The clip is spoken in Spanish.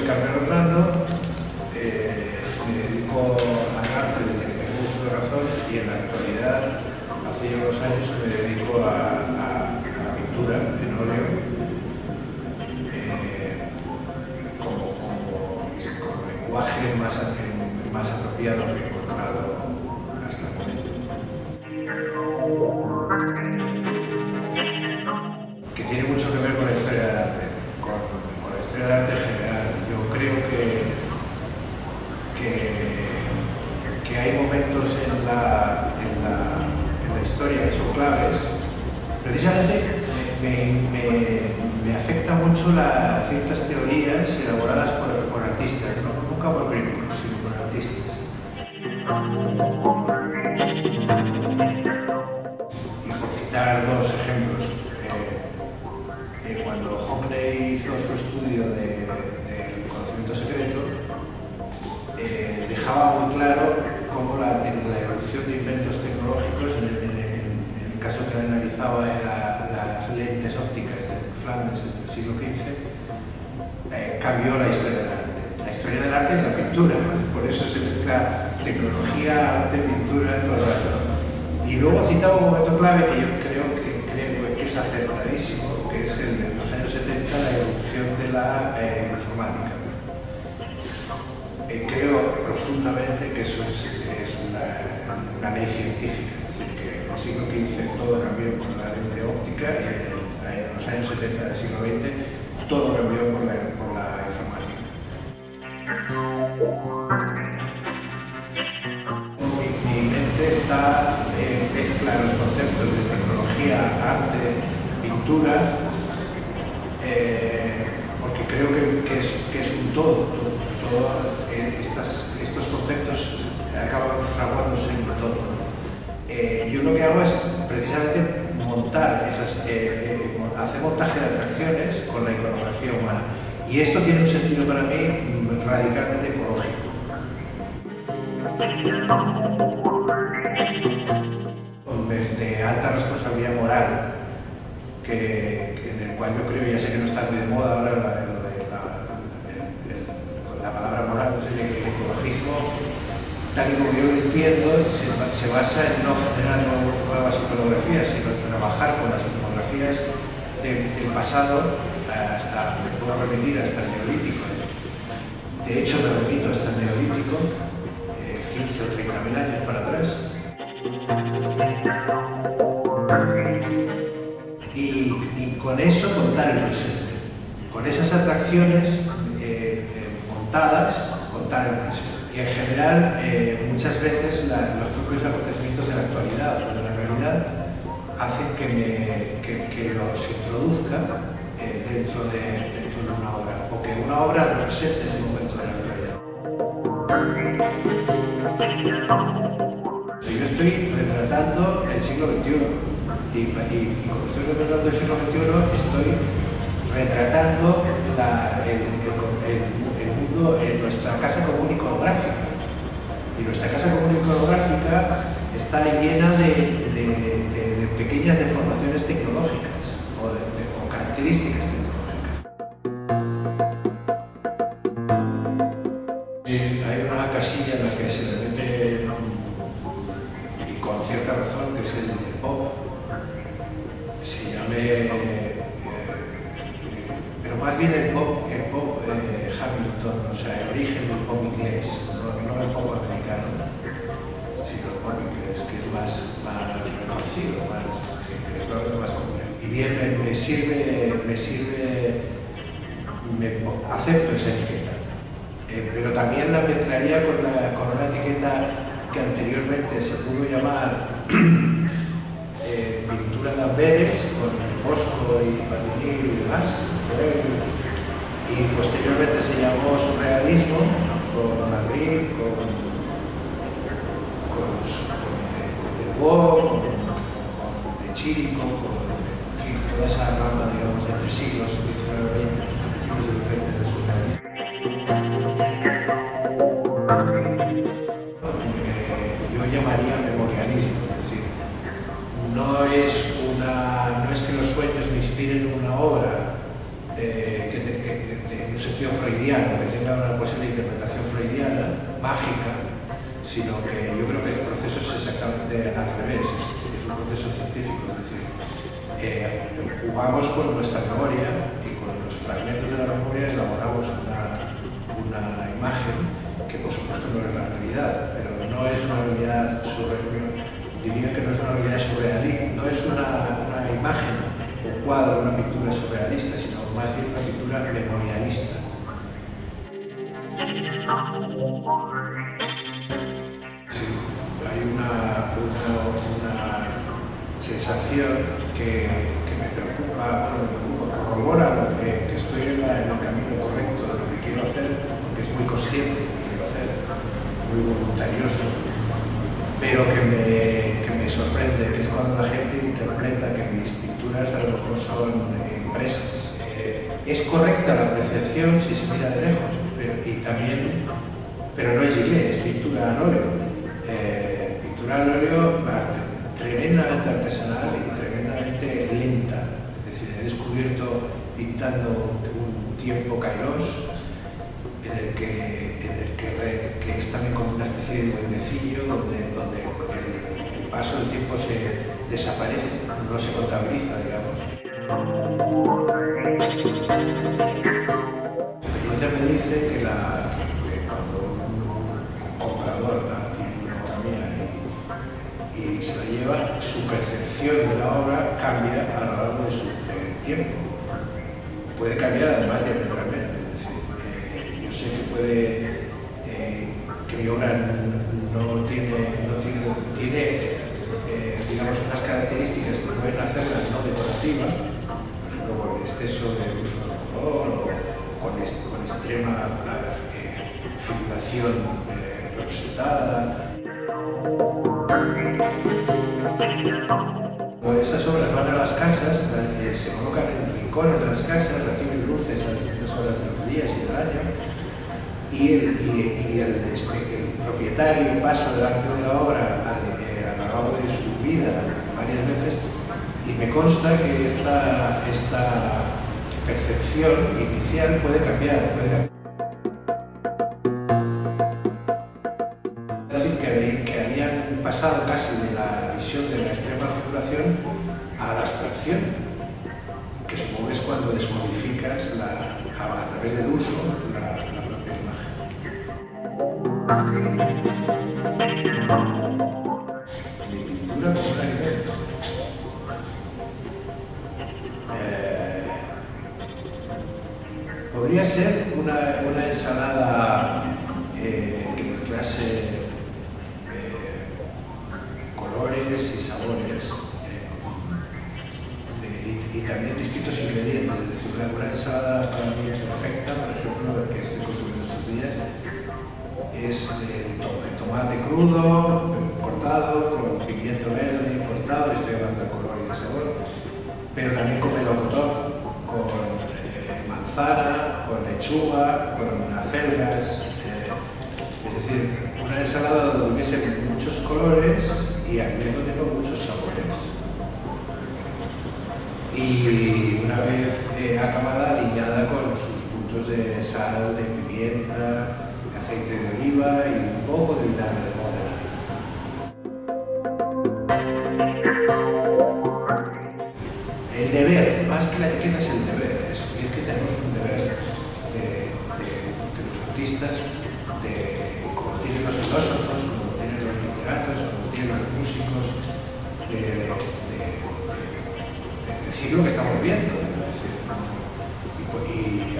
Carmen Hernando, me dedico al arte desde que tengo uso de razón y en la actualidad, hace ya unos años, me dedico a la pintura en óleo como lenguaje más apropiado que he encontrado hasta el momento. Que tiene mucho que ver con la historia del arte, con la historia del arte en general. Yo creo que hay momentos en la historia que son claves. Precisamente me afecta mucho ciertas teorías elaboradas por artistas, nunca por críticos, sino por artistas. Y por citar dos ejemplos, cuando Hockney hizo su estudio del conocimiento secreto, dejaba muy claro cómo la evolución de inventos tecnológicos, en el caso que él analizaba era las lentes ópticas de Flanders en el siglo XV, cambió la historia del arte. La historia del arte es la pintura, por eso se mezcla tecnología, arte, pintura, todo eso. Y luego citaba un momento clave que yo creo que es acertadísimo, que es el de los años 70, la evolución de la informática. Creo profundamente que eso es una ley científica, es decir, que en el siglo XV todo cambió con la lente óptica y en los años 70 del siglo XX todo cambió por la informática. Mi mente mezcla los conceptos de tecnología, arte, pintura, porque creo que es un todo. Estos conceptos acaban fraguándose en un todo. Yo lo que hago es precisamente hacer montaje de atracciones con la iconografía humana. Y esto tiene un sentido para mí radicalmente ecológico. De alta responsabilidad moral, en el cual yo creo, ya sé que no está muy de moda ahora la palabra moral, no sé, el ecologismo, tal y como yo lo entiendo, se basa en no generar nuevas iconografías, sino en trabajar con las iconografías del pasado hasta, me puedo repetir, hasta el neolítico. De hecho, me repito, hasta el neolítico, 15 o 30.000 años para atrás. Y con eso contar el presente. Con esas atracciones montadas, contar el presente. Y en general, muchas veces los propios acontecimientos de la actualidad o de la realidad hacen que los introduzca dentro de una obra, o que una obra represente ese momento de la actualidad. Yo estoy retratando el siglo XXI y como estoy retratando el siglo XXI, estoy retratando el mundo en nuestra casa común iconográfica. Y nuestra casa común iconográfica está llena de pequeñas deformaciones tecnológicas o características tecnológicas. Hay una casilla en la que se le mete, y con cierta razón, que es el pop. Se llame, pero más bien el pop Hamilton, o sea, el origen del pop inglés, no el pop americano, sino el pop inglés, que es más retorcido, intelectualmente más complejo. Y bien, acepto esa etiqueta, pero también la mezclaría con una etiqueta que anteriormente se pudo llamar pintura de Amberes, con Bosco y Patini y demás, y posteriormente se llamó surrealismo, con Magritte, con Debois, con De Chirico, en fin, toda esa rama, digamos, de entre siglos XIX y XX, principios de los 20 del surrealismo. Yo llamaría memorialismo, es decir, no es que los sueños me inspiren una obra en un sentido freudiano, que al revés, es un proceso científico, es decir, jugamos con nuestra memoria y con los fragmentos de la memoria elaboramos una imagen que por supuesto no es la realidad, pero no es una realidad diría que no es una realidad surrealista, no es una imagen, un cuadro, una pintura surrealista, sino más bien una pintura memorialista. Sí, hay una sensación que me preocupa, corrobora que estoy en el camino correcto de lo que quiero hacer, porque es muy consciente de lo que quiero hacer, muy voluntarioso, pero que me sorprende, que es cuando la gente interpreta que mis pinturas a lo mejor son impresas. Es correcta la apreciación si se mira de lejos, pero no es gilet, es pintura al óleo. Pintura al óleo tremendamente artesanal y tremendamente lenta. Es decir, he descubierto pintando un tiempo Kairos en el que es también como una especie de duendecillo donde el paso del tiempo se desaparece, no se contabiliza, digamos. La experiencia me dice que cuando un comprador adquiere una obra mía y se la lleva, su percepción de la obra cambia a lo largo del tiempo. Puede cambiar además diametralmente, es decir, yo sé que mi obra no tiene digamos, unas características que pueden hacerla no decorativa, por ejemplo, por el exceso de uso del color o con extrema figuración representada. Esas obras van a las casas, se colocan en rincones de las casas, reciben luces a distintas horas de los días y del año, y el propietario pasa delante de la obra a lo largo de su vida varias veces, y me consta que esta percepción inicial puede cambiar. Es decir, que habían pasado casi de la visión de la extrema figuración a la abstracción, que supongo es cuando desmodificas a través del uso la propia imagen. Mi pintura como un alimento. Podría ser una ensalada que mezclase colores y sabores y también distintos ingredientes. Es decir, una ensalada para mí perfecta, por ejemplo, que estoy consumiendo estos días, es el tomate crudo, cortado, con pimiento verde cortado, estoy hablando de color y de sabor, pero también con melocotón, con manzana, con lechuga, con acelgas, es decir, una ensalada donde hubiese muchos colores y al mismo tiempo muchos sabores. Y una vez acabada, aliñada con sus puntos de sal, de pimienta, de aceite de oliva y un poco de vinagre de Módena. El deber, más que la etiqueta, es el deber. Es que tenemos un deber de los artistas, como lo tienen los filósofos, como lo tienen los literatos, como lo tienen los músicos, de decir lo que estamos viendo. Y